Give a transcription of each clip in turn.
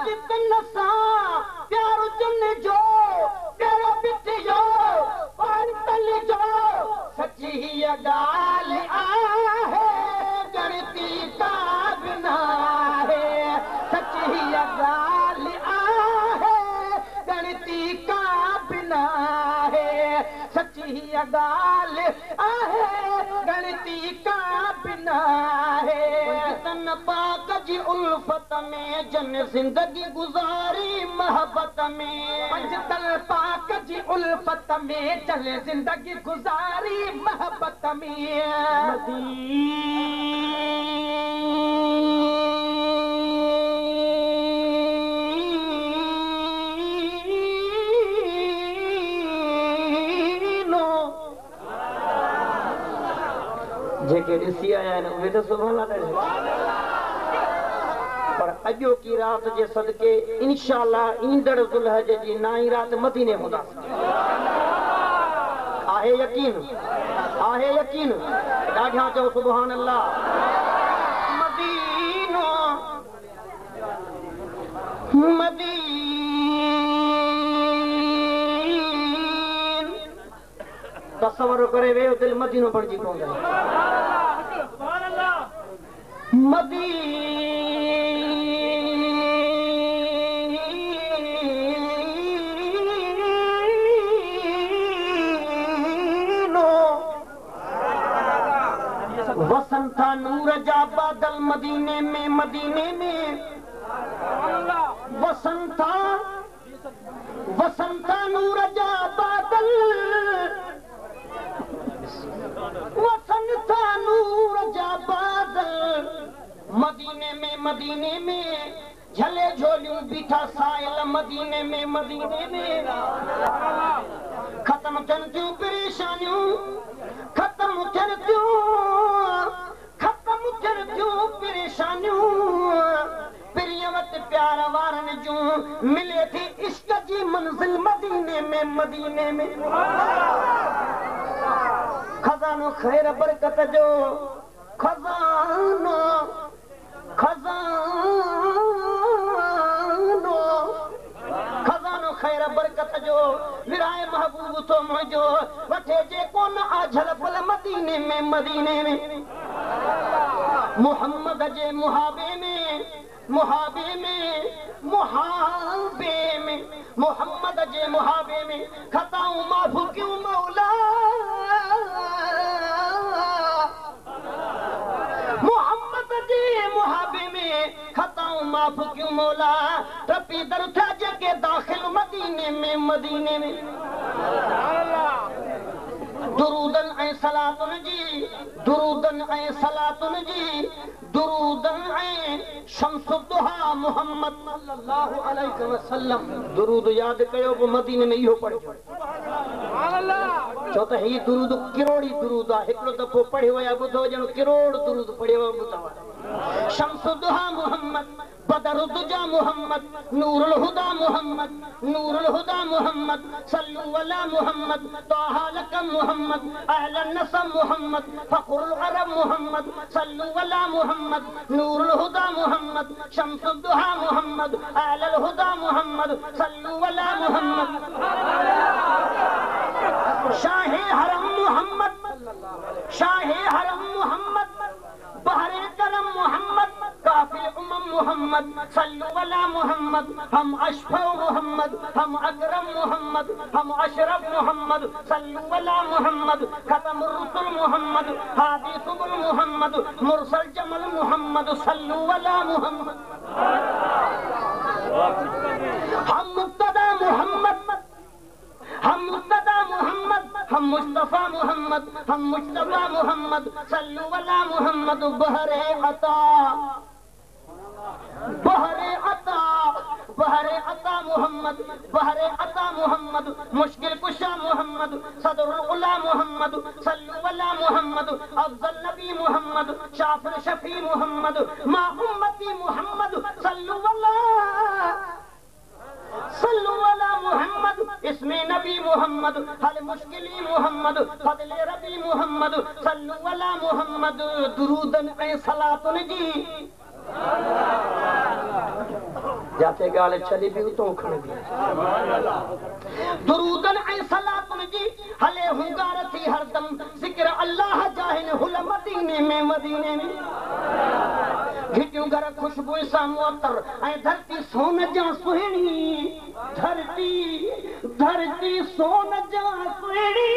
तितन सा प्यारो चुन जो प्यारो बिटियो पार तल जो सच्ची ही गाल आहे गणती का बिना है सच्ची ही गाल आहे गणती का बिना है सच्ची ही गाल आहे गणती का बिना है तन पाक जी उल्फत में जन जिंदगी गुजारी मोहब्बत में पंजतन पाक जी उल्फत में चले जिंदगी गुजारी मोहब्बत में जेके ॾिसी आया आहिनि उहे त सुभाणे पर अॼो की रात जे सदके इंशाअल्लाह ईंदड़ ज़ुल्हज जी नाई रात मदीने हूंदासीं आहे यकीन ॾाढा चओ सुभान अल्लाह मदीनो तसवर करे वे दिल मदीनो बणजी पवंदो मदीनो वसंता नूर जा बादल मदीने में वसंता नूर जा बादल वसंता नूर जा बादल मदीने में झले झोलियूं बीठा साइल मदीने में खत्म थियनि थियूं परेशानियूं खत्म थियनि थियूं परेशानियूं प्रिय वटि प्यार वारनि जूं मिले थी इश्क जी मंज़िल मदीने में खजानो ख़ैर बरकत जो खजानो ख़ैर बरकत जो विराए महबूब तो मुझो वठे जे कोन आझल फल मदीने में मोहम्मद जे मुहाबे में मोहम्मद जे मुहाबे में खताऊं माफ़ क्यों मौला मोहम्मद जे मुहाबे में खताऊं माफ़ क्यों मौला टपी दर था जेके दाखिल मदीने में दुरूदन ऐं सलातुन जी दुरूदन ऐं शम्सुद्दुहा मोहम्मद सल्लल्लाहु अलैहि वसल्लम दुरूद याद कयो पोइ मदीने में इहो पढ़ियो छो त ही दुरूद किरोड़ी दुरूद आहे हिकिड़ो दफ़ो पढ़ियो या ॿुधो ॼण किरोड़ दुरूद पढ़ियो ॿुधो शम्सुद्दुहा मोहम्मद बदरुद्दुजा मोहम्मद नूरुल हुदा मोहम्मद सल्लु अला मोहम्मद ताहा लकम मोहम्मद अहलन नसम मोहम्मद फखरुल अरब मोहम्मद सल्लु अला मोहम्मद नूरुल हुदा मोहम्मद शम्सुद्दुहा मोहम्मद अहलल हुदा मोहम्मद सल्लु अला मोहम्मद शाहे हरम मोहम्मद बहरे करम मोहम्मद काफिल उम्म मोहम्मद सल्लु अला मोहम्मद हम अशफा मोहम्मद हम अकरम मोहम्मद हम अशरफ मोहम्मद सल्लु अला मोहम्मद खतमुर रुसुल मोहम्मद हादी सुबुल मोहम्मद मुरसल जमल मोहम्मद सल्लु अला मोहम्मद हम मुक्तदा मोहम्मद हम मुस्तफा मोहम्मद सल्लु अला मोहम्मद बहरे अता मोहम्मद मुश्किल कुशा मोहम्मद सदरुल उला मोहम्मद सल्लु अला मोहम्मद अफजल नबी मोहम्मद शाफिर शफी मोहम्मद मा उम्मती मोहम्मद सल्लु अला मोहम्मद इसमें नबी मोहम्मद हल मुश्किली मोहम्मद फजले रबी मोहम्मद सल्लु अला मोहम्मद दुरूदन ऐं सलातुन जी जाते गाल छड़ी भी तो खण भी दुरूदन ऐं सलातुन जी हले हुंगार थी हरदम जिक्र अल्लाह जाहिन हुल मदीने में घिटियूं घर खुशबू सां मुअतर ऐं धरती सोन जा सुहिणी धरती सोन जा सुहिणी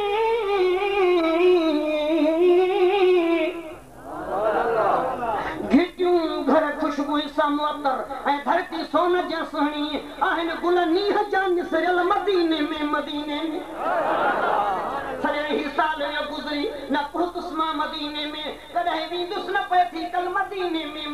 घर खुशबू सां मुअतर ऐं धरती सोन जा सुहिणी आहिनि गुल नीह जा निसरियल मदीने में सॼे ही साल जो गुज़री न पहुतुस मां मदीने में कॾहिं वेंदुसि न पए थी कल मदीने में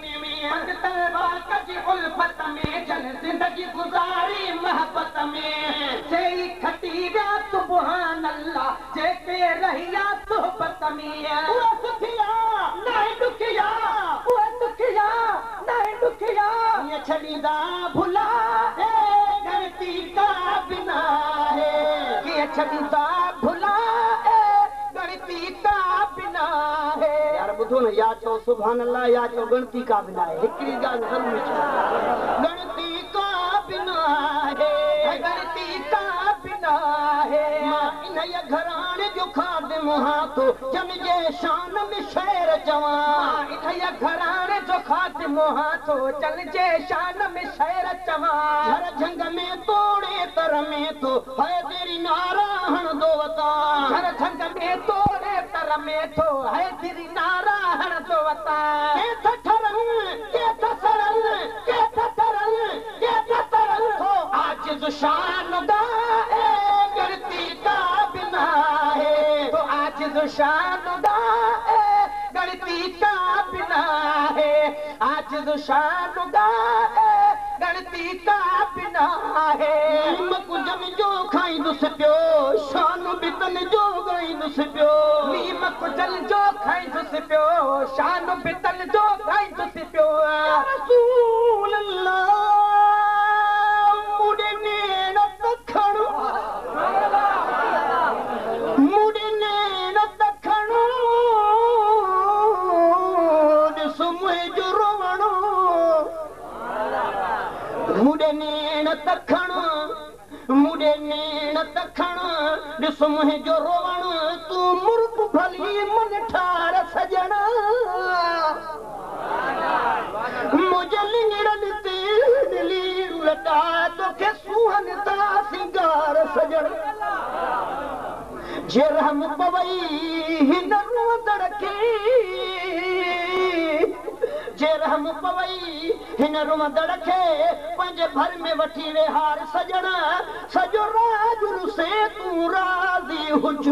कजी उल्फत में जन ज़िंदगी गुज़ारी महबत में चई खटी विया सुभान अल्लाह जेके रहिया सोहबत में उहे सुखिया नाहे दुखिया ये छड़ीदा भुला है धरती का बिना है ये छड़ीदा भुला है गणती का बिना है यार बुधो न या चो सुभान अल्लाह या चो गणती का बिना है हिकड़ी गाल जरूर गणती का बिना है गणती का बिना है इन ये घराने जो खादिम हाथो जन जे शान में शेर जवान इन ये घराने जो खादिम हाथो चल जे शान में शेर जवान हर जंग में तोड़े तर में तो है तेरी नारायण दोवता हर जंग में तोड़े तर में तो है तेरी नारायण दोवता के थरन तो आज जो शान दा गणती का बिना है तो आज जो शान दा गणती का बिना है आज जो शान दा गणती का बिना है नीमक जम जो खाईंदुस पियो शान बितन जो गाईंदुस पियो नीमक जल जो खाईंदुस पियो शान बितन जो गाईंदुस पियो रसूल अल्लाह मुड़े नेण दखण ॾिसो मुंहिंजो रोवणो मुड़े नेण दखण ॾिसो मुंहिंजो रोवण तूं मुर्ग भली मन ठार सजण मुंहिंजे लिंगड़नि ते लीड़ू लटा तोखे सुहनि था सिंगार सजण जे रहम पवई हिन रोदड़ खे जे रहम पवई हिन रोदड़ खे पंहिंजे भर में वठी विहार सजण सॼो राज रुसे तूं राज़ी हुज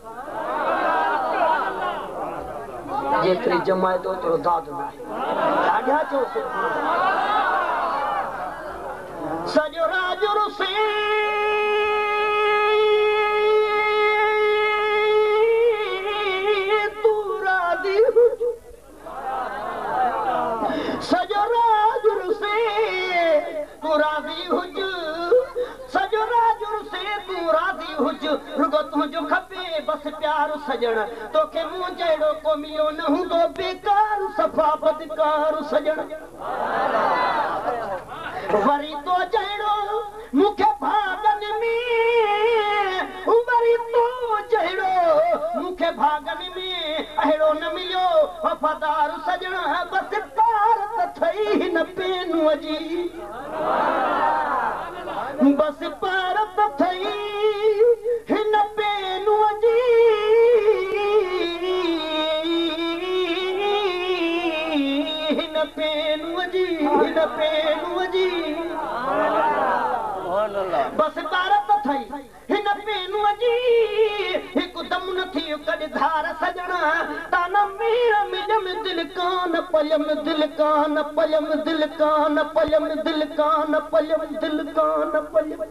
जेतिरी जमायत ओतिरो दाद न आहे ॾाढा चओ सॼो राज रुसे सजो राज रुसे तू राज़ी हुज सजो राज रुसे तू राज़ी हुज रुगो तुंहिंजो खपे बस प्यार सजण तोखे मूं जहिड़ो को मिलियो न हूंदो बेकार सफ़ा बदकार सजण वरी तो जहिड़ो मूंखे भागन में वरी तो जहिड़ो मूंखे भागन में अहिड़ो न मिलियो वफ़ादार सजण बस पार त थई हिन पेनूअ जी बस पार त थई हिन पेनूअ जी हिन पेनूअ जी बस पार त थई हिन पेनूअ जी हिकु दम न थी कॾहिं धार सजण ताना मीर मिजम दिल कान पयम दिल कान पयम दिल कान पयम दिल कान पयम दिल कान पयम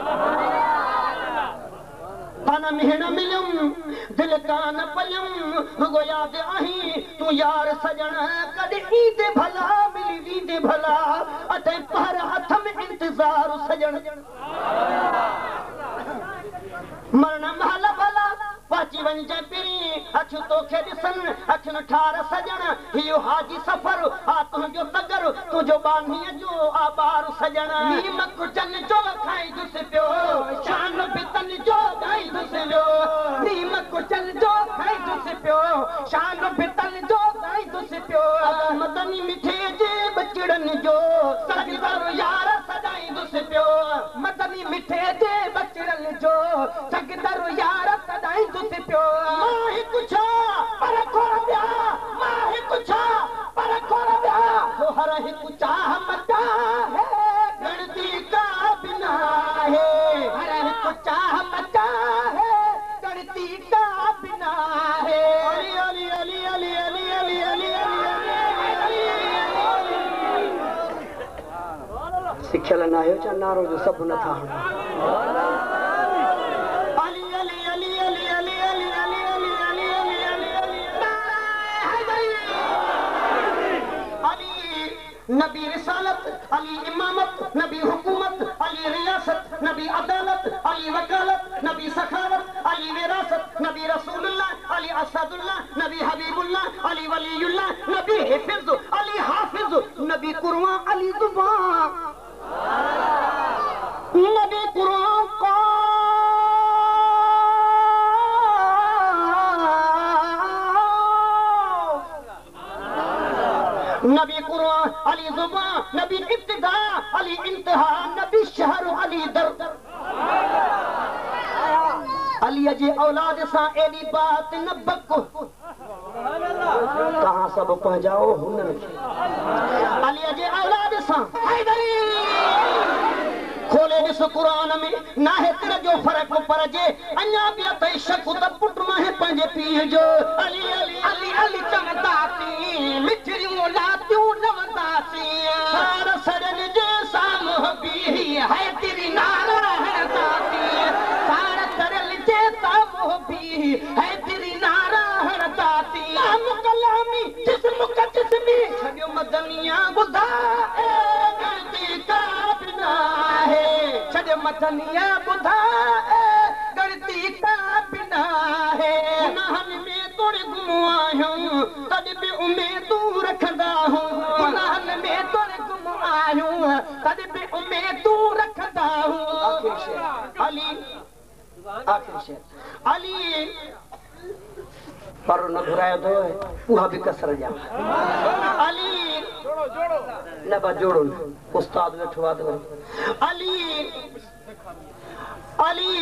ताना मीर मिलम दिल कान पयम रुगो याद आहीं तूं यार सजण कॾहिं ईंदे भला मिली वींदे भला अटे पहर हथ में इंतज़ार सजण मरण महल भला अची वञ जे पिरी अख तोखे ॾिसन अख न ठार सजण हियो हाजी सफ़र आ तुंहिंजो तगर तुंहिंजो बानीअ जो आबार सजण नीम कुचन जो खाईंदुसि पियो शान बितन जो ॻाईंदुसि पियो नीम कुचन जो खाईंदुसि पियो शान बितन जो ॻाईंदुसि पियो मदनी मिठे जे बचड़नि जो सगदर यार सदाईंदुसि पियो मदनी मिठे जे बचड़नि जो सगदर यार सदाईंदुसि पियो मां हिकु छा पर खोड़ ॿिया मां हिकु छा पर खोड़ ॿिया तो हर हिकु चाह मचा है गणती का बिना है हर हिकु चाह मचा है गणती का बिना है अली अली अली अली अली अली अली सिखियल न आहियो छा नारो जो सभु नथा अली अली अली अली अली अली अली अली अली अली अली अली नबी रिसालत अली इमामत नबी हुकूमत अली रियासत नबी अदालत अली वकालत नबी सखावत अली विरासत नबी रसूलुल्लाह अली असदुल्लाह नबी हबीबुल्लाह अली वलीयुल्लाह नबी हिफिज अली हाफिज नबी कुरआन अली जुबान नबी कुरान का नबी कुरान अली जुबान नबी इब्तिदा अली इंतहा नबी शहर अली दर अली जी औलाद सां एडी बात न बको कहां सब पहुंचाओ हुनर अली जी औलाद सां हैदरी खोले ॾिस क़ुरान में ना है तेरे जो फर्क पर जे अञा बि अथई शक त पुट में पंहिंजे पीउ जो अली अली अली अली चवंदासीं मिठड़ियूं लातियूं नवंदासीं सार सड़न जे साम्हूं बीही है तेरी नारा हणंदासीं सार सड़न जे साम्हूं बीही है तेरी नारा हणंदासीं नाम कलामी जिस्म का जिस्मी छॾियो मदनिया ॿुधा गणती का बिना है छॾ मदनिया ॿुधा गणती का बिना है गुनाहनि में तोड़े गुम आहियूं तॾहिं बि उमेदूं रखंदा हूं गुनाहनि में तोड़े गुम आहियूं तॾहिं बि उमेदूं रखंदा हूं अली आख़िरी शेर अली पर न घुरायो तो उहा भी कसर जा अली न बा जोड़ो उस्ताद वेठो आ तो अली अली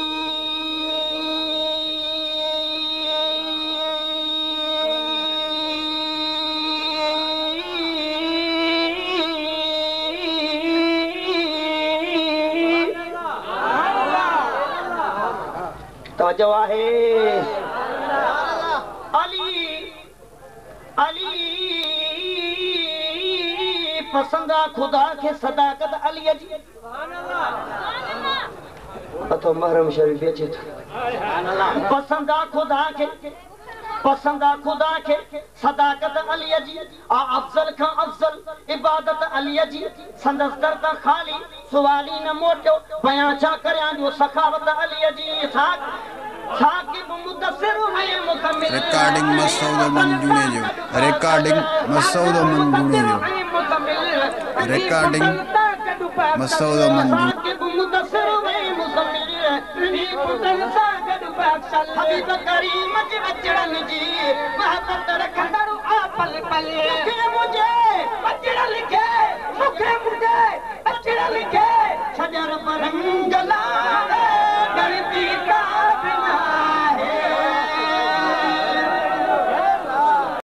तवज्जो आहे अली पसंदा खुदा के सदाकत अली जी अथो महरम शरीफ अचे तो पसंदा खुदा के सदाकत अली जी आ अफजल का अफजल इबादत अली जी संदस करता खाली सुवाली न मोटो बयां छा करया जो सखावत अली जी साकिब मुदस्सिर है मुकम्मिल रिकॉर्डिंग मसूद मंजूने जो रिकॉर्डिंग मसूद मंजूने जो रिकॉर्डिंग मसूद मंजूने साकिब मुदस्सिर है मुकम्मिल नी पुतन सा गड बख्शल हबीब करीम जी बचड़न जी मोहब्बत रखंदड़ आ पल पल मुझे बचड़ा लिखे मुझे बचड़ा लिखे छजर पर रंगला